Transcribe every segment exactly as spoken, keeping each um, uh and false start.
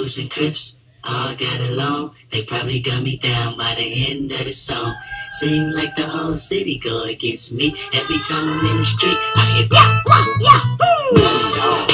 Bloods and Crips all got along. They probably got me down by the end of the song. Seem like the whole city go against me. Every time I'm in the street, I hear yeah, yeah, yeah.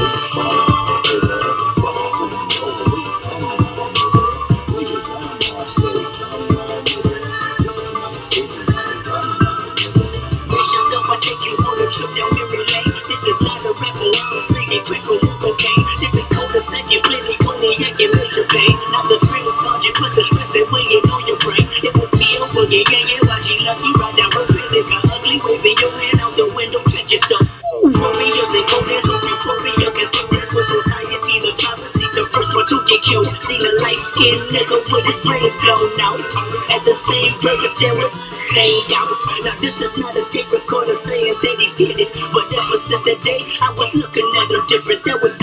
I take you on a trip down memory lane. This is not a rapper, I'm slinging quick with cocaine. This is cold as second, plenty cognac and major pain. Not the drill sergeant, put the stress that weighing on your brain. It was me over, yeah, yeah, yeah, watching lucky right down road. Visit got ugly, waving your hand out the window, check yourself. Warriors and coldness, on euphoria, can still dance with society. The privacy, the first one to get killed. Seen a light-skinned nigga with his brains blown out. At the same burger stand with same out. Now this is not a tape recorder saying that he did it, but ever since that day I was looking at him different. That was